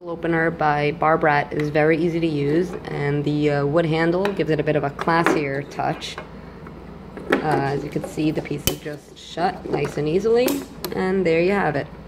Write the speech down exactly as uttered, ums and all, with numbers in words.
Opener by Bar Brat is very easy to use, and the uh, wood handle gives it a bit of a classier touch. Uh, as you can see, the piece is just shut nice and easily, and there you have it.